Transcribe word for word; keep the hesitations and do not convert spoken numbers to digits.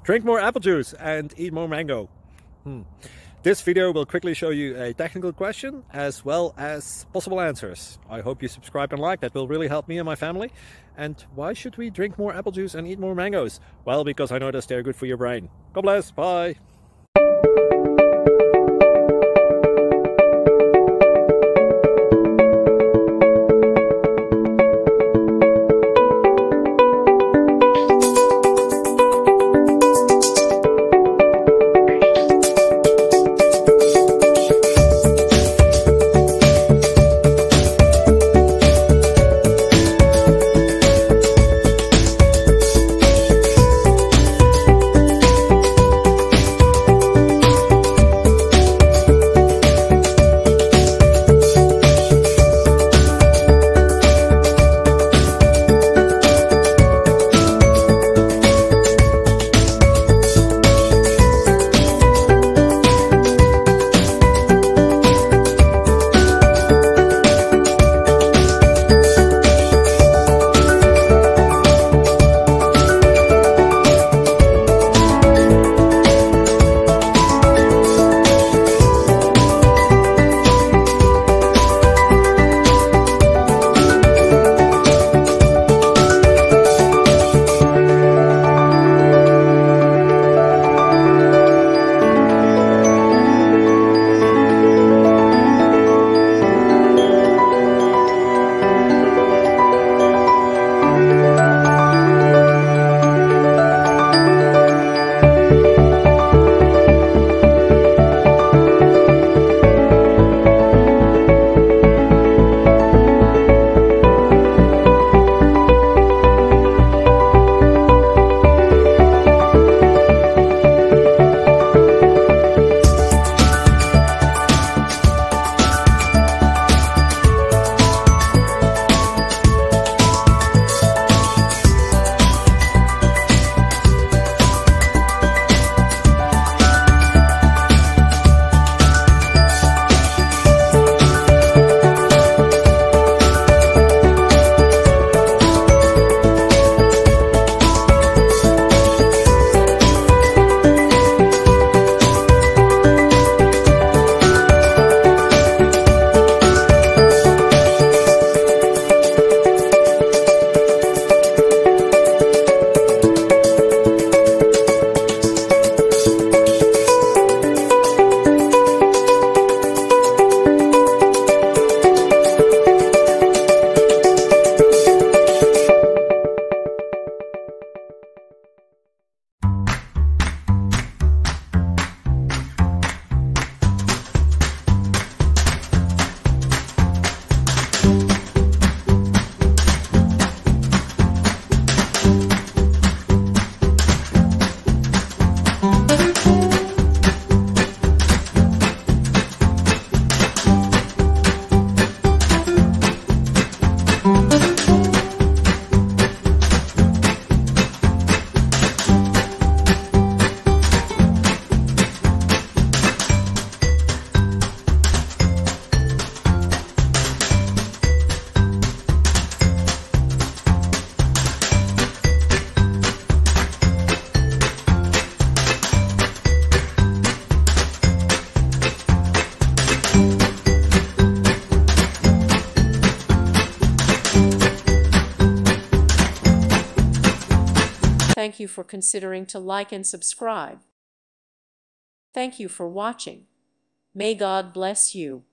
Drink more apple juice and eat more mango. Hmm. This video will quickly show you a technical question as well as possible answers. I hope you subscribe and like, that will really help me and my family. And why should we drink more apple juice and eat more mangoes? Well, because I noticed they're good for your brain. God bless, bye. Thank you for considering to like and subscribe. Thank you for watching. May God bless you.